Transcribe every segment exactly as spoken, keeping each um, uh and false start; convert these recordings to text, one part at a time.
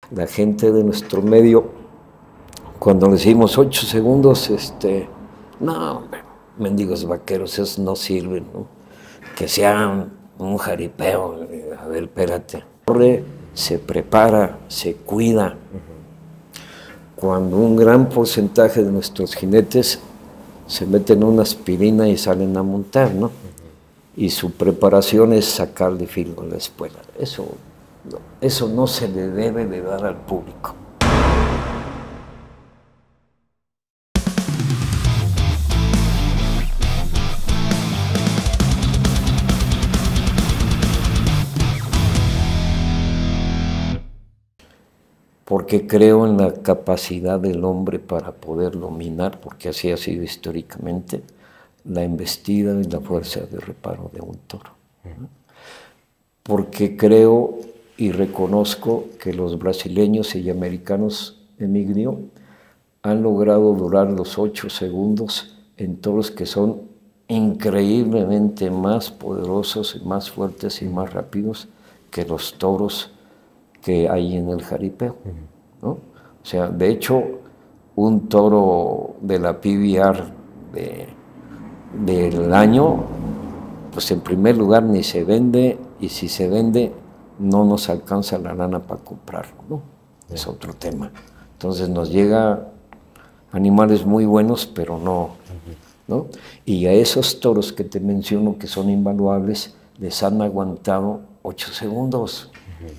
la gente de nuestro medio, cuando le decimos ocho segundos, este, no, hombre, mendigos vaqueros, esos no sirven, ¿no? Que sean un jaripeo, a ver, espérate. Corre, se prepara, se cuida. Cuando un gran porcentaje de nuestros jinetes se meten una aspirina y salen a montar, ¿no? Y su preparación es sacar de filo en la escuela. Eso, no, eso no se le debe de dar al público. Porque creo en la capacidad del hombre para poder dominar, porque así ha sido históricamente, la embestida y la fuerza de reparo de un toro. Porque creo y reconozco que los brasileños y americanos emigrio han logrado durar los ocho segundos en toros que son increíblemente más poderosos y más fuertes y más rápidos que los toros que hay en el jaripeo, ¿no? O sea, de hecho, un toro de la P B R de, del año, pues en primer lugar ni se vende, y si se vende, no nos alcanza la lana para comprarlo, ¿no? Es otro tema. Entonces nos llega animales muy buenos, pero no, ¿no? Y a esos toros que te menciono, que son invaluables, les han aguantado ocho segundos.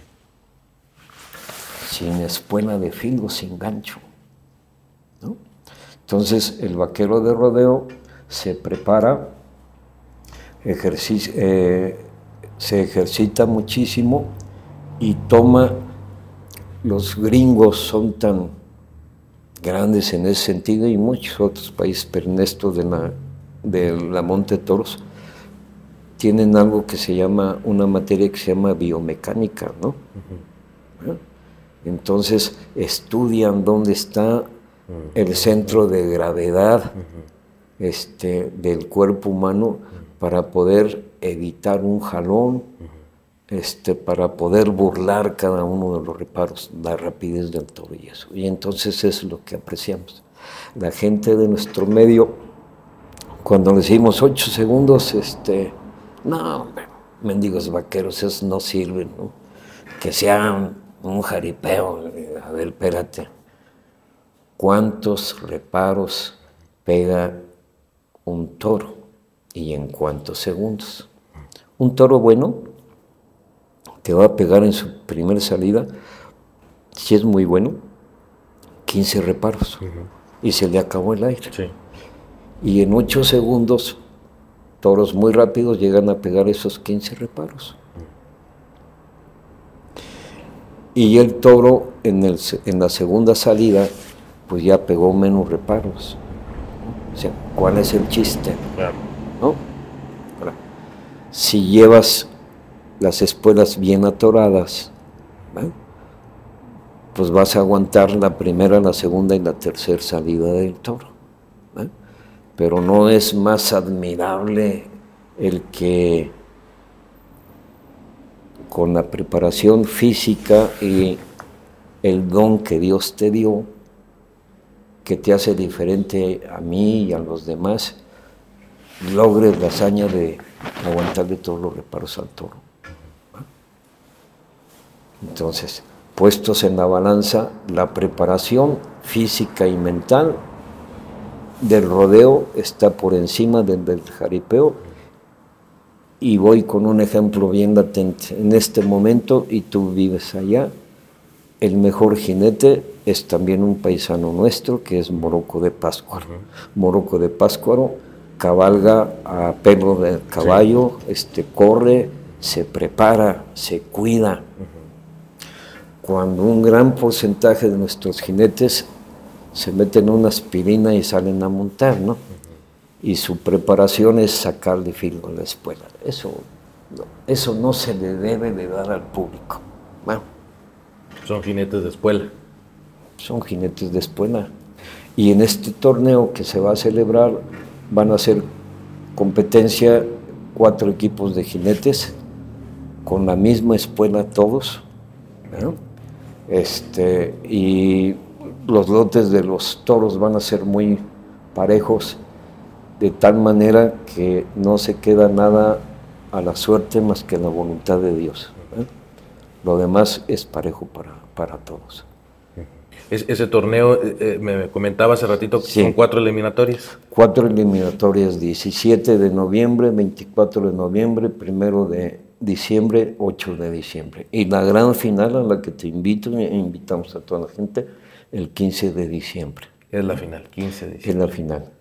Sin espuela de filo, sin gancho, ¿no? Entonces el vaquero de rodeo se prepara, ejercicia, eh, se ejercita muchísimo y toma, los gringos son tan grandes en ese sentido y muchos otros países, pero en esto de la, de la Monte de Toros, tienen algo que se llama, una materia que se llama biomecánica, ¿no? Uh-huh. ¿Eh? Entonces estudian dónde está el centro de gravedad este, del cuerpo humano para poder evitar un jalón, este, para poder burlar cada uno de los reparos, la rapidez del toro y eso. Y entonces eso es lo que apreciamos. La gente de nuestro medio, cuando le decimos ocho segundos, este, no, hombre, mendigos vaqueros, esos no sirven, ¿no? Que sean un jaripeo, a ver, espérate, ¿cuántos reparos pega un toro y en cuántos segundos? Un toro bueno que va a pegar en su primera salida, si es muy bueno, quince reparos, uh-huh. Y se le acabó el aire. Sí. Y en ocho segundos, toros muy rápidos llegan a pegar esos quince reparos. Y el toro en, el, en la segunda salida, pues ya pegó menos reparos. O sea, ¿cuál es el chiste? Claro. ¿No? Ahora, si llevas las espuelas bien atoradas, ¿eh? Pues vas a aguantar la primera, la segunda y la tercera salida del toro, ¿eh? Pero no es más admirable el que con la preparación física y el don que Dios te dio, que te hace diferente a mí y a los demás, logres la hazaña de aguantarle todos los reparos al toro. Entonces, puestos en la balanza, la preparación física y mental del rodeo está por encima del, del jaripeo. Y voy con un ejemplo bien latente. En este momento, y tú vives allá, el mejor jinete es también un paisano nuestro, que es Morocco de Pátzcuaro. Uh-huh. Morocco de Pátzcuaro cabalga a pelo de caballo, sí. este, corre, se prepara, se cuida. Uh-huh. Cuando un gran porcentaje de nuestros jinetes se meten una aspirina y salen a montar, ¿no? Y su preparación es sacar de filo en la espuela. Eso, no, eso no se le debe de dar al público. Bueno, son jinetes de espuela. Son jinetes de espuela. Y en este torneo que se va a celebrar van a hacer competencia cuatro equipos de jinetes con la misma espuela todos, ¿no? Este, y los lotes de los toros van a ser muy parejos, de tal manera que no se queda nada a la suerte más que la voluntad de Dios, ¿eh? Lo demás es parejo para, para todos. Es, ese torneo, eh, me comentaba hace ratito, Sí. son cuatro eliminatorias. Cuatro eliminatorias, diecisiete de noviembre, veinticuatro de noviembre, primero de diciembre, ocho de diciembre. Y la gran final a la que te invito, e invitamos a toda la gente, el quince de diciembre. Es la final, quince de Es diciembre. la final.